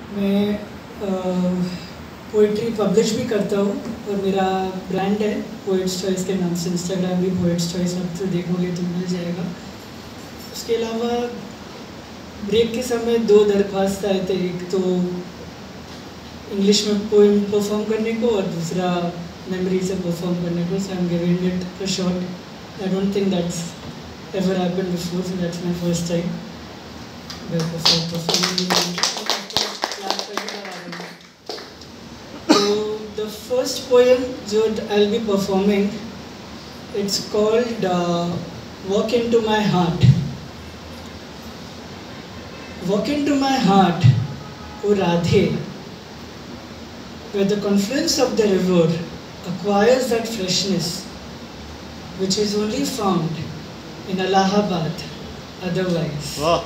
मैं poetry publish भी करता हूँ और मेरा ब्रांड है पोइट्स चॉइस के नाम से। इंस्टाग्राम भी पोइट्स चॉइस आप तो देखोगे तो मिल जाएगा। उसके अलावा ब्रेक के समय 2 दरख्वास्त आए थे, एक तो इंग्लिश में पोएम परफॉर्म करने को और दूसरा मेमोरी से परफॉर्म करने को। So I am giving it a shot. I don't think that's ever happened before, so that's my first time performing. So the first poem that I'll be performing, it's called Walk Into My Heart. Walk into my heart, O Radhe, where the confluence of the river acquires that freshness which is only found in Allahabad otherwise. Wow.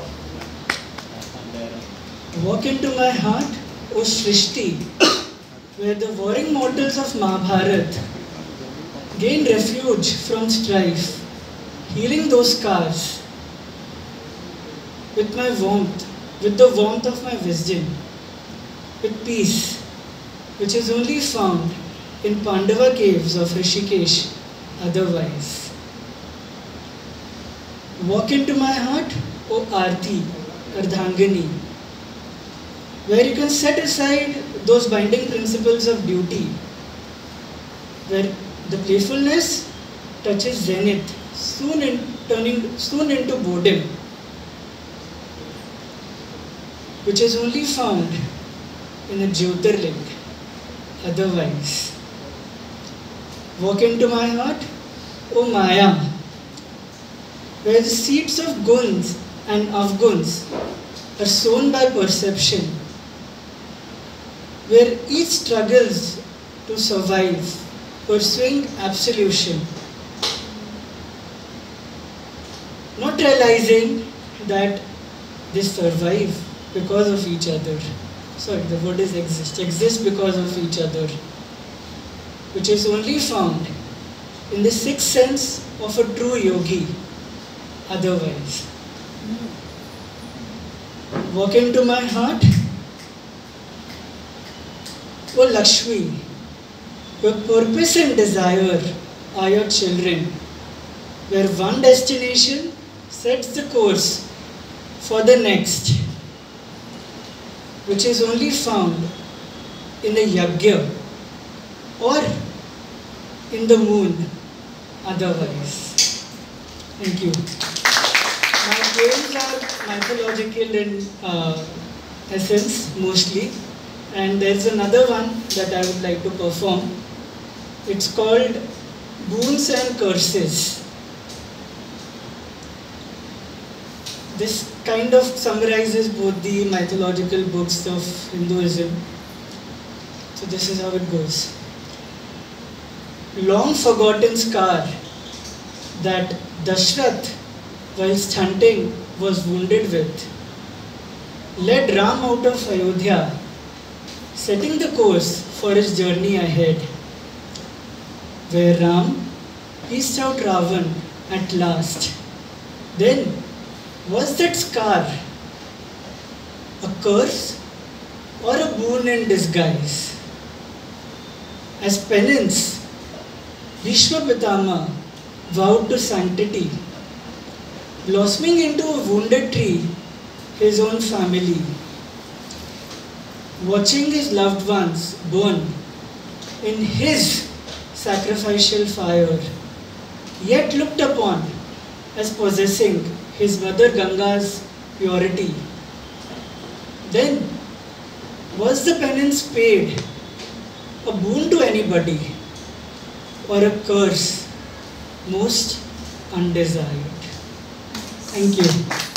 Walk into my heart, O Shrishti, where the warring mortals of Mahabharat gain refuge from strife, healing those scars with my warmth, with the warmth of my wisdom, with peace, which is only found in Pandava caves of Rishikesh otherwise. Walk into my heart, O Aarti, Ardhangani, where you can set aside those binding principles of duty, where the playfulness touches zenith, soon into boredom, which is only found in a Jyotirling otherwise. Walk into my heart, O Maya, where the seeds of guns and avguns are sown by perception, where each struggles to survive, pursuing absolution, not realizing that they survive because of each other. Sorry, the word is exist because of each other, which is only found in the sixth sense of a true yogi otherwise. Walk into my heart, O Lakshmi, where purpose and desire are your children, where one destination sets the course for the next, which is only found in the yagya or in the moon otherwise. Thank you. My poems are mythological in essence mostly. And there's another one that I would like to perform. It's called Boons and Curses. This kind of summarizes both the mythological books of Hinduism. So this is how it goes. Long forgotten scar that Dashrath, whilst hunting, was wounded with, led Ram out of Ayodhya, setting the course for his journey ahead, where Ram pieced out Ravan at last. Then, was that scar a curse or a boon in disguise? As penance, Bhishma Pitama vowed to sanctity, blossoming into a wounded tree, his own family, watching his loved ones burn in his sacrificial fire, yet looked upon as possessing his mother Ganga's purity. Then, was the penance paid a boon to anybody or a curse most undesired? Thank you.